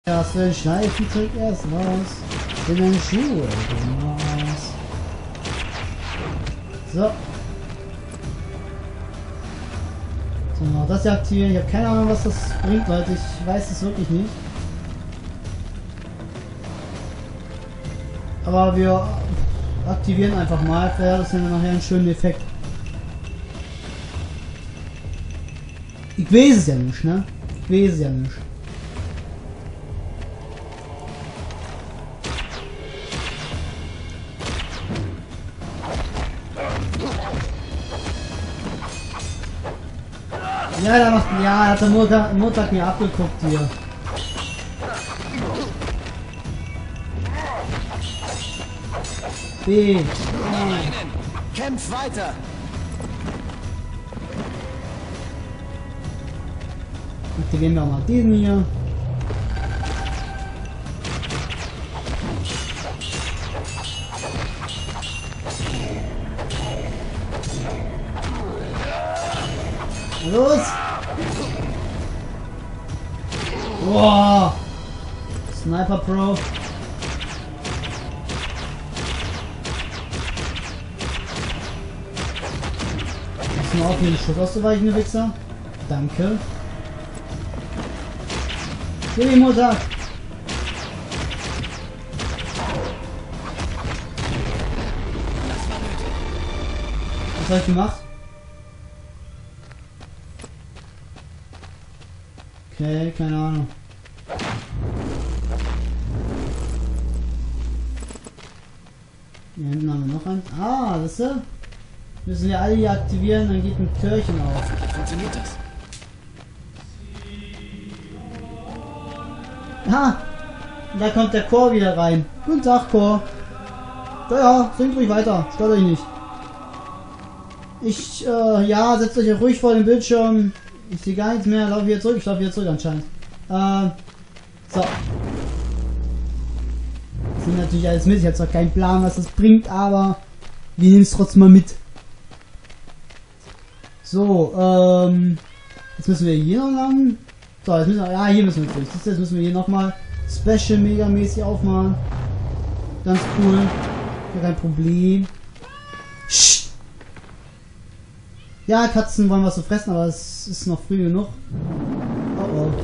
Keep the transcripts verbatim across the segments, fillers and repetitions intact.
Hast du den Schleifentrick erst raus? In den Schuhe raus. So. So, noch das hier aktivieren. Ich habe keine Ahnung, was das bringt, Leute. Ich weiß es wirklich nicht. Aber wir aktivieren einfach mal. Vielleicht ist ja nachher einen schönen Effekt. Ich weiß es ja nicht, ne? Ich weiß es ja nicht. Ja, da macht, ja, hat der Montag, Montag mir abgeguckt hier. B. Ja. Kämpf weiter. Aktivieren wir auch mal diesen hier. Los! Boah! Sniper Pro. Muss man auch hier den Schuss auszuweichen, Wichser. Danke. Gib ihm Mutter! Was habe ich gemacht? Okay, keine Ahnung. Hier hinten haben wir noch eins. Ah, das ist. Müssen wir alle hier aktivieren, dann geht ein Türchen auf. Wie funktioniert das? Ha! Da kommt der Chor wieder rein. Guten Tag, Chor. Ja, ja, singt ruhig weiter. Stört euch nicht. Ich, äh, ja, setzt euch ruhig vor den Bildschirm. Ich sehe gar nichts mehr. Laufe wieder zurück. Ich laufe wieder zurück anscheinend. Äh, so. Ich nehme natürlich alles mit. Ich habe zwar keinen Plan, was das bringt, aber wir nehmen es trotzdem mal mit. So, ähm, jetzt müssen wir hier noch lang. So, jetzt müssen wir, ja, hier müssen wir durch. Jetzt müssen wir hier nochmal Special Mega mäßig aufmachen. Ganz cool. Kein Problem. Psst. Ja, Katzen wollen was zu fressen, aber es ist noch früh genug. Oh oh.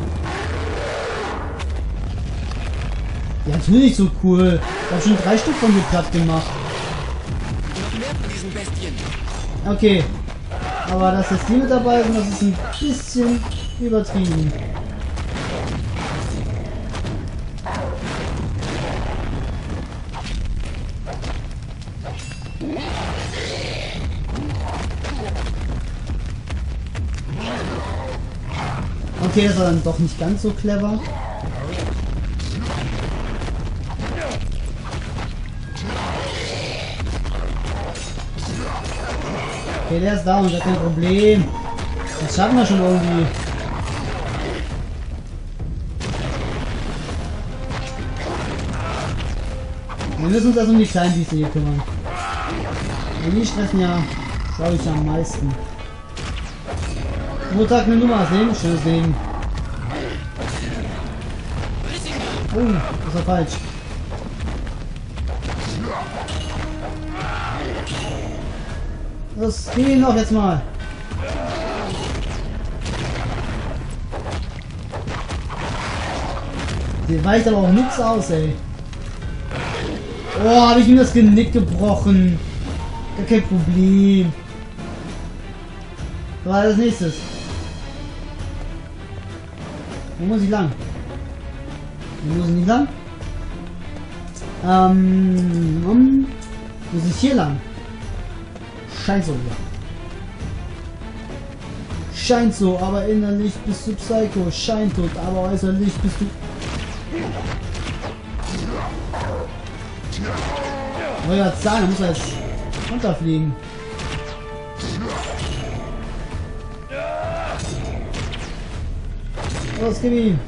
Ja, natürlich so cool. Ich habe schon drei Stück von mir platt gemacht. Noch mehr von diesen Bestien. Okay. Aber dass jetzt die mit dabei sind, das ist ein bisschen übertrieben. Okay, das war dann doch nicht ganz so clever. Okay, der ist da und hat kein Problem. Das schaffen wir schon irgendwie. Wir müssen uns also um die kleinen Biester hier kümmern. Und die stressen ja, glaube ich, am meisten. Montag eine Nummer sehen, schönes Ding. Oh, das war falsch. Das gehen doch jetzt mal. Der weicht aber auch nichts aus, ey. Oh, habe ich ihm das Genick gebrochen. Gar kein Problem. Was war das nächstes? Wo muss ich lang? Wo muss ich nicht lang? Ähm, um, muss ich hier lang? Scheint so, ja. Scheint so, aber innerlich bist du Psycho. Scheint tot, aber äußerlich bist du... Ich wollte gerade sagen, da muss er jetzt runterfliegen. Los, gib ihm!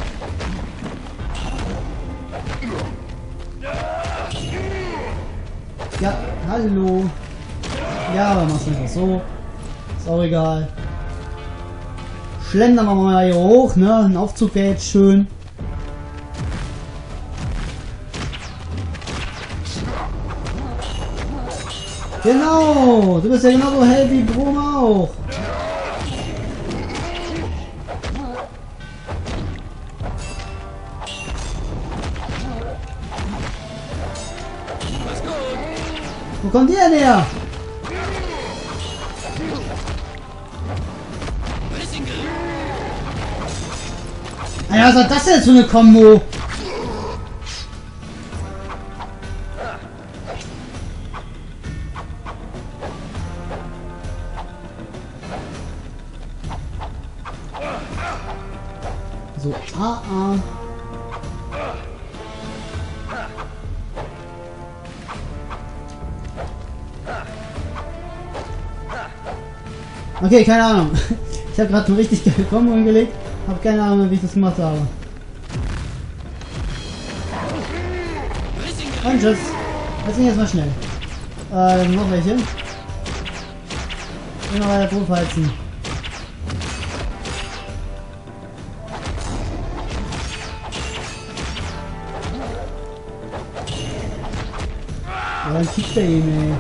Ja, hallo! Ja, aber mach's einfach so. Ist auch egal. Schlendern wir mal hier hoch, ne? Ein Aufzug wäre jetzt schön. Genau! Du bist ja genauso hell wie Brom auch! Was gut? Wo kommt ihr denn her? Alter, was hat das denn für eine Kombo? So, ah, ah. Okay, keine Ahnung. Ich habe gerade eine richtig geile Kombo hingelegt. Habe keine Ahnung, wie ich das gemacht habe. Und tschüss. Jetzt sind jetzt mal schnell. Äh, noch welche. Immer weiter draufheizen. Ja, dann kickt er ihn, ey.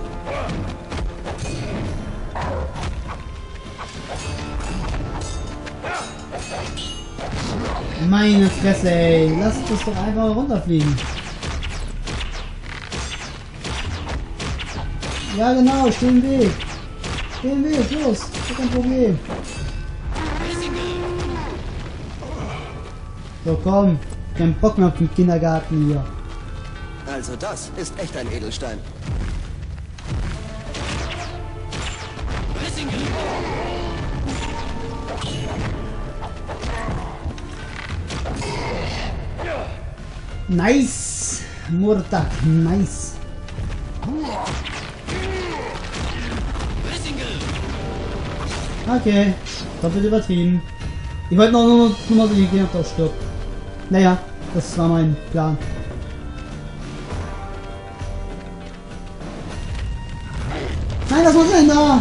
Meine Fresse, ey. Lass das doch einfach runterfliegen. Ja, genau. Steh im Weg. Steh im Weg. Los. Kein Problem. So, komm. Kein Bock mehr auf den Kindergarten hier. Also das ist echt ein Edelstein. Nice. Murtak. Nice. Okay. Doppelt übertrieben. Ich wollte noch nur, nur mal sicher gehen, ob der stirbt. Naja, das war mein Plan. Nein, was muss denn da?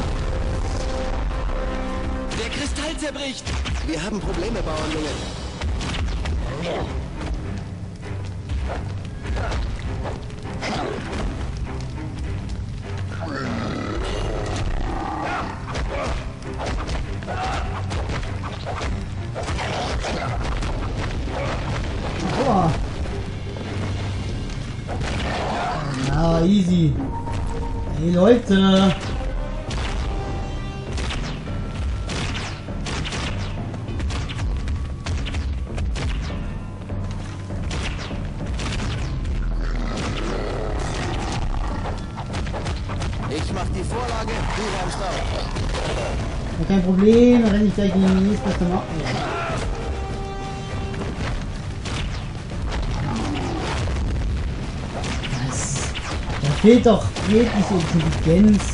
Der Kristall zerbricht. Wir haben Probleme, Bauernjunge. Boah. Ja, easy. Hey Leute. Ich mach die Vorlage, du räumst auf. Ja, kein Problem, dann renne ich gleich gegen die nächste Mal. Was? Da fehlt doch jegliche Intelligenz.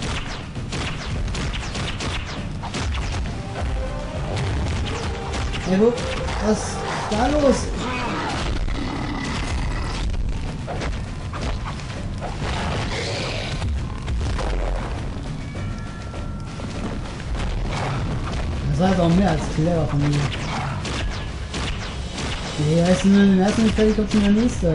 Ja, wo? Was ist da los? Das war jetzt auch mehr als clever von mir. Nee, er ist nur im ersten nicht fertig, kommt schon der nächste.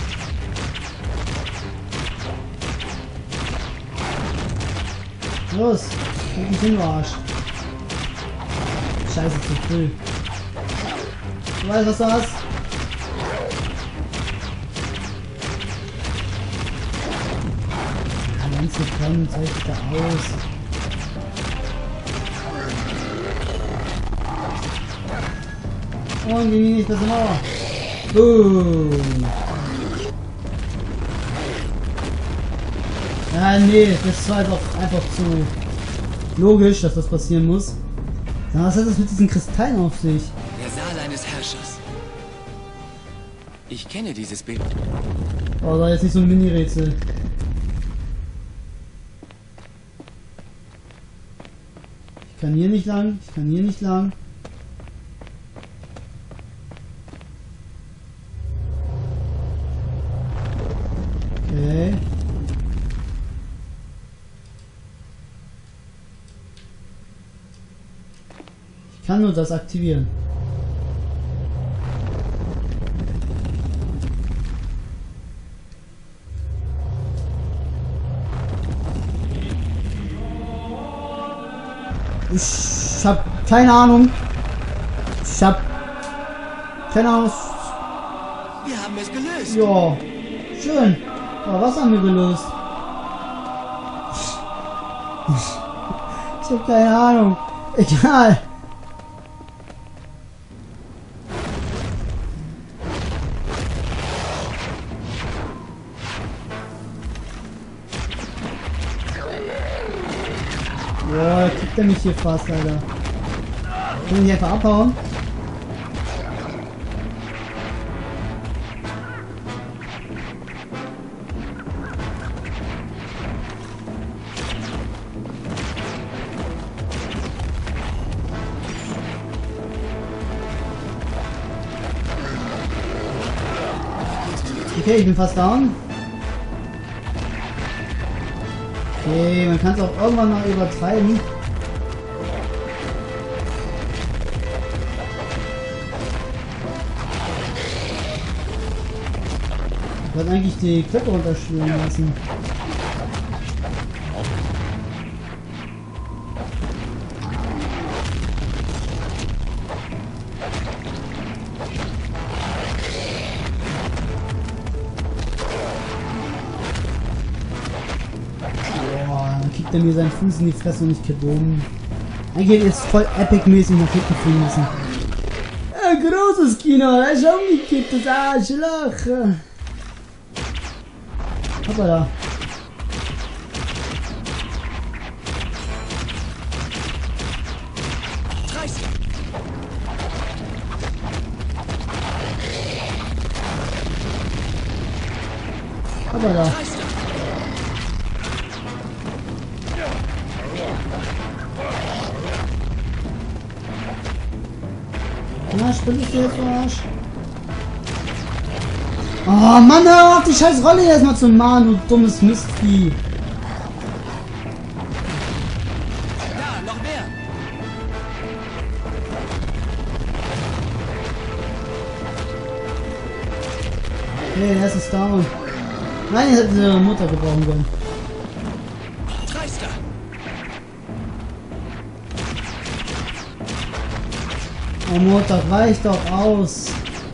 Los, krieg mich hin, du Arsch. Scheiße, zu früh. Du weißt, was du hast? Ja, ganz gekommen, zeig dich da aus. Und gegen die nächste Mauer. Boom. Ja, nee, das war doch einfach zu logisch, dass das passieren muss. Na, was hat das mit diesen Kristallen auf sich? Der Saal eines Herrschers. Ich kenne dieses Bild. Oh, da jetzt nicht so ein Mini-Rätsel. Ich kann hier nicht lang, ich kann hier nicht lang. Okay. Ich kann nur das aktivieren. Ich hab keine Ahnung. Ich hab keine Ahnung. Wir haben es gelöst. Ja, schön. Aber was haben wir gelöst? Ich hab keine Ahnung. Egal. Boah, kriegt er mich hier fast, Alter. Können wir einfach abhauen? Okay, ich bin fast down. Okay, man kann es auch irgendwann mal übertreiben. Ich wollte eigentlich die Klippe runterschwimmen lassen. Der mir seinen Fuß in die Fresse und ich kipp um. Eigentlich ist voll epic-mäßig nach hinten fliegen müssen. Ein großes Kino, er ist umgekippt, das Arschloch. Hoppala. Hoppala. Na, spring ich dir jetzt Arsch. Oh Mann, hör auf, die scheiß Rolle erstmal zu machen, du dummes Mistvieh. Da, noch mehr. Okay, der erste ist down. Nein, ich hätte eine Mutter gebrauchen können. Dreister. Oh Mutter, reicht doch aus.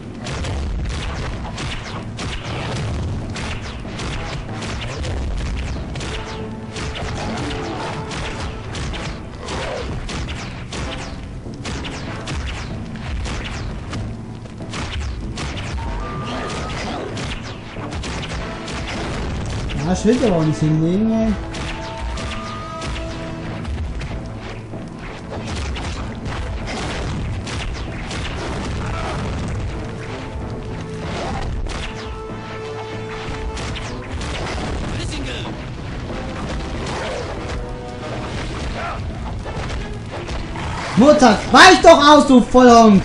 Ja, ich will aber auch nicht hinlegen, ey. Mutter, weich doch aus, du Vollhonk!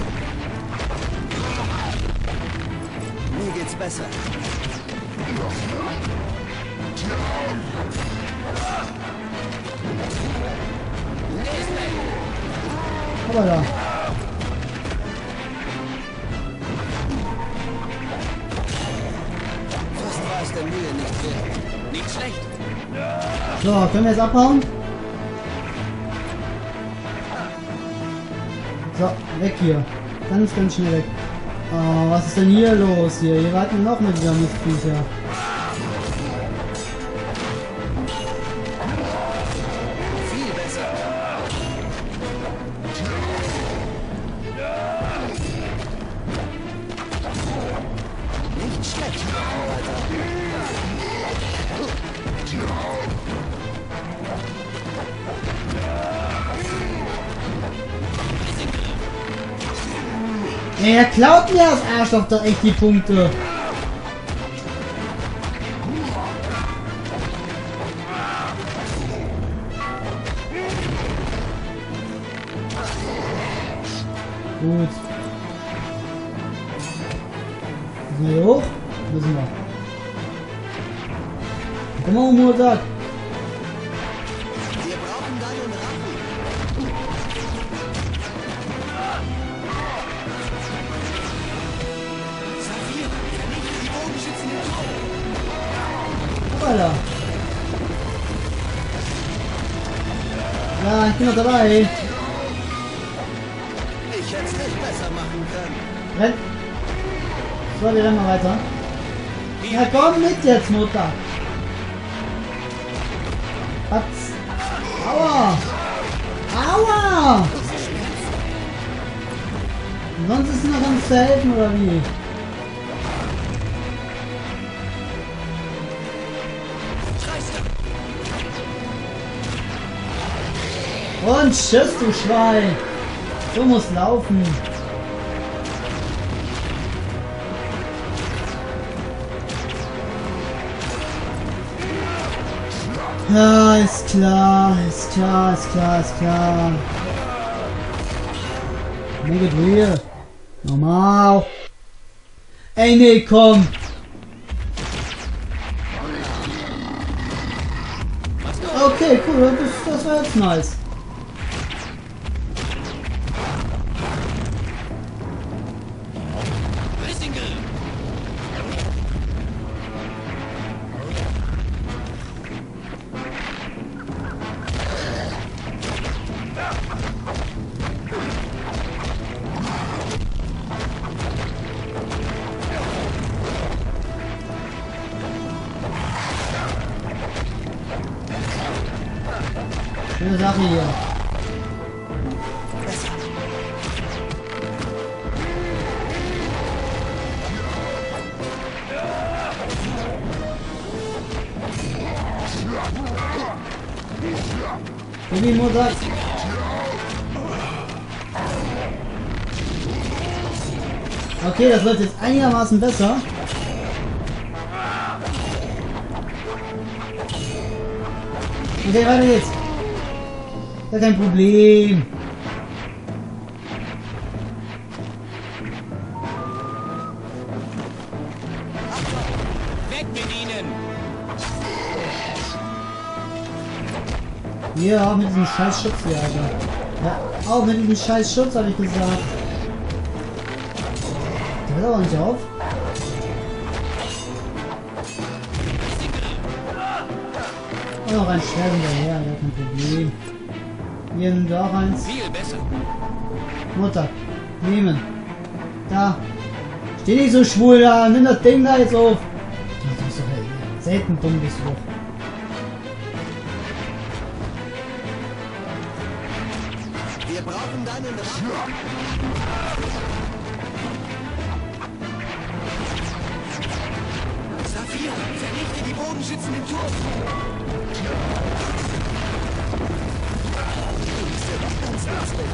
Mir geht's besser. Aber da. Fast war es der Mühe nicht wert. Nicht schlecht. So, können wir jetzt abhauen? So, weg hier. Ganz, ganz schnell weg. Oh, was ist denn hier los hier? Hier warten noch mit dieser Mistviecher. Viel besser. Nicht schlecht. Ey, er klaut mir das Arschloch doch echt die Punkte. Gut. Müssen wir hier hoch? Müssen wir. Komm mal, Mutter. Wir brauchen deinen Rachen. Saphir, vernichte die Bogenschützen im Turm. Hoppala. Ja, ich bin noch dabei. Ich hätte es nicht besser machen können. Renn. So, wir rennen mal weiter. Ja, komm mit jetzt, Mutter. Was? Aua. Aua. Und sonst ist noch ganz zu helfen, oder wie? Und tschüss, du Schwein. So muss laufen. Ja, ist klar, ist klar, ist klar, ist klar. Mega Drehe. Normal. Ey, nee, komm. Okay, cool, das, das war jetzt nice. Schöne Sache hier. Baby Mutter. Okay, das läuft jetzt einigermaßen besser. Okay, weiter geht's. Ja, kein Problem. Weg mit ihnen! Ja, auch mit diesem scheiß Schutz hier, Alter. Ja, auch mit diesem scheiß Schutz, habe ich gesagt. Der hört aber nicht auf. Und noch ein Schwert hinterher, ja, kein Problem. Hier nimmt wir auch eins. Viel besser. Mutter, nehmen. Da. Steh nicht so schwul da, nimm das Ding da jetzt auf. Du bist doch selten dumm, bist du doch. Wir brauchen deinen Rat. Saphir, vernichte die Bogenschützen im Turm. Du bist ja doch ganz lustig.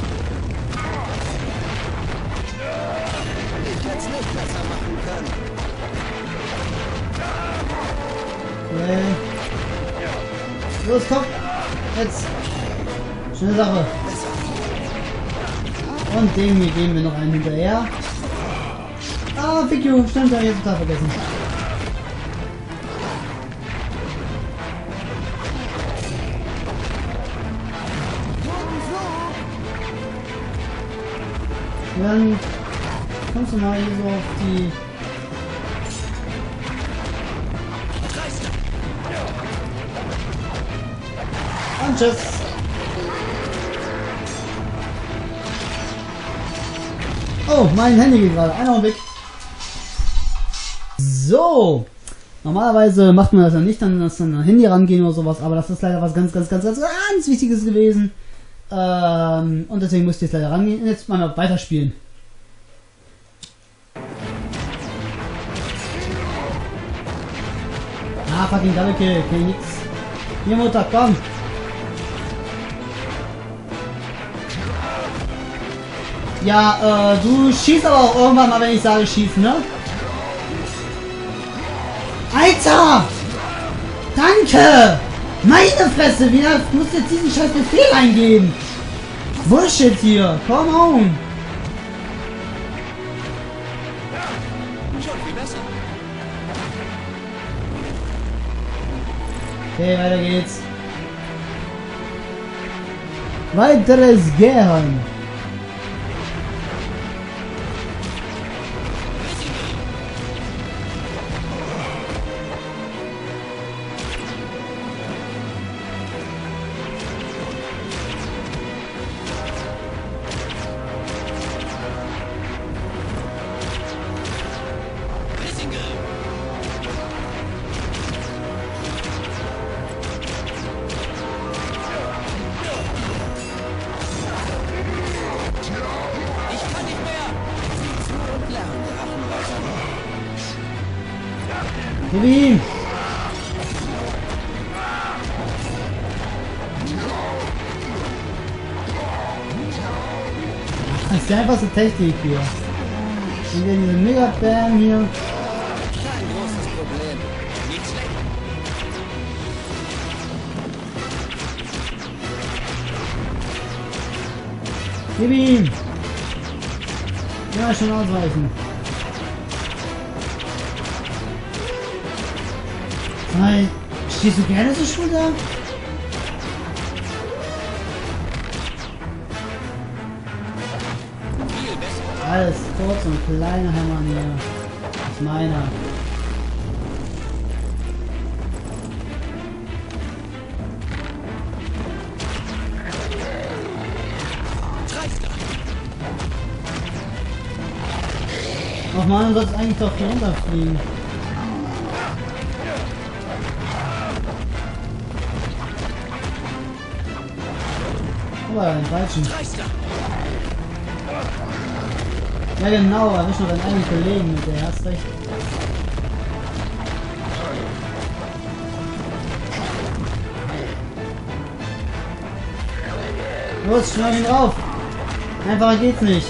Ich hätte es nicht besser machen können. Okay. Los, komm. Jetzt. Schöne Sache. Und dem hier geben wir noch einen hinterher. Ah, fick you. Stimmt, hab ich jetzt total vergessen. Und dann kommst du mal hier so auf die... Und tschüss. Oh, mein Handy geht gerade. Einer weg. So. Normalerweise macht man das ja nicht, dann dass dann ein Handy rangehen oder sowas, aber das ist leider was ganz, ganz, ganz, ganz, ganz Wichtiges gewesen. Ähm, und deswegen musste ich jetzt leider rangehen und jetzt mal noch weiterspielen. Ah, fucking Double Kill, okay, nix. Hier, Mutter, komm! Ja, äh, du schießt aber auch irgendwann mal, wenn ich sage schießen, ne? Alter! Danke! Meine Fresse, wie muss jetzt diesen scheiß Befehl eingeben? Bullshit hier, come on! Schon viel besser. Okay, weiter geht's. Weiteres Gern. Gib ihm! Das ist die einfachste Technik hier. Und wir diese Mega Bam hier. Kein großes Problem. Nicht schlecht. Gib ihm! Ja, schon ausweichen. Nein. Stehst du gerne so schwul da? Viel besser. Alles kurz und kleiner Hämmer hier. Das ist meiner. Treister. Ach man, du sollst eigentlich doch hier runterfliegen. Aber ja, den falschen. Treister. Ja genau, erwisch noch deinen eigenen Kollegen mit der, hast recht. Los, schneid ihn drauf! Einfacher geht's nicht.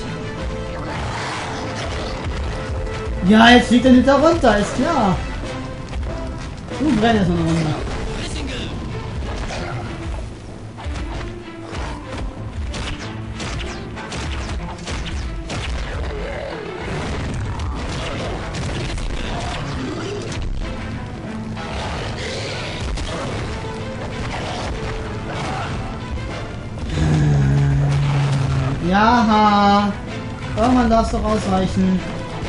Ja, jetzt fliegt er nicht da runter, ist klar. Du brennst erstmal eine Runde. Ja, irgendwann darfst du ausweichen.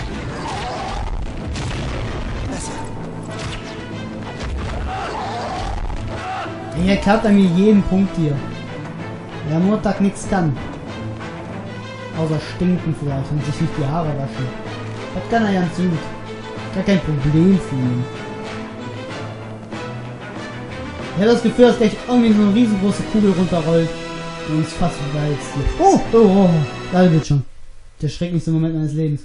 Hier klappt er mir jeden Punkt hier. Der Montag nichts kann. Außer stinken vielleicht und sich nicht die Haare waschen. Das kann er ganz gut. Gar kein Problem für ihn. Ich habe das Gefühl, dass gleich irgendwie so eine riesengroße Kugel runterrollt. Und es fast vergeizt hier. Oh, oh, oh, da wird schon. Der schrecklichste Moment meines Lebens.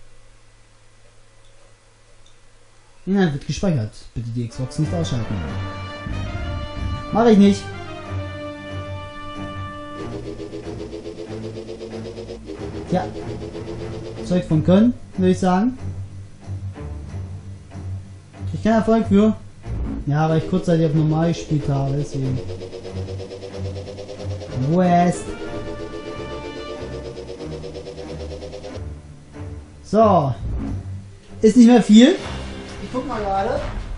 Inhalt wird gespeichert. Bitte die Xbox nicht ausschalten. Mache ich nicht. Ja. Zeug von Können, würde ich sagen. Ich keinen Erfolg für. Ja, weil ich kurzzeitig auf normal gespielt habe, deswegen. West. So. Ist nicht mehr viel. Ich guck mal gerade.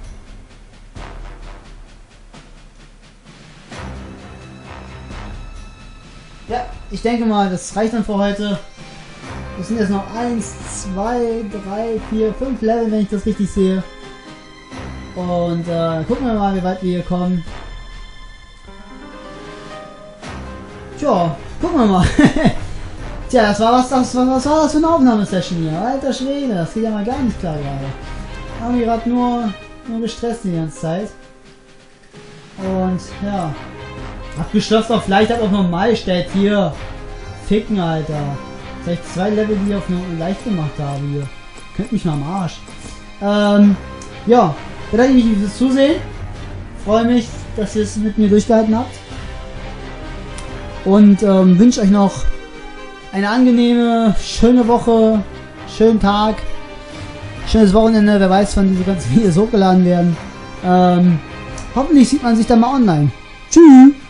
Ja, ich denke mal, das reicht dann für heute. Das sind jetzt noch eins, zwei, drei, vier, fünf Level, wenn ich das richtig sehe. Und äh, gucken wir mal, wie weit wir hier kommen. Tja, gucken wir mal. Tja, das war was, das, was, was war das für eine Aufnahmesession hier? Alter Schwede, das geht ja mal gar nicht klar gerade. Haben wir gerade nur, nur gestresst die ganze Zeit. Und ja. Abgeschlossen auf leicht, hat auch normal stellt hier. Ficken, Alter. Vielleicht zwei Level, die ich auf nur leicht gemacht habe hier. Könnt mich mal am Arsch. Ähm, ja. Bedanke mich fürs Zusehen. Freue mich, dass ihr es mit mir durchgehalten habt. Und ähm, wünsche euch noch eine angenehme, schöne Woche, schönen Tag, schönes Wochenende. Wer weiß, wann diese ganzen Videos hochgeladen werden. Ähm, hoffentlich sieht man sich dann mal online. Tschüss!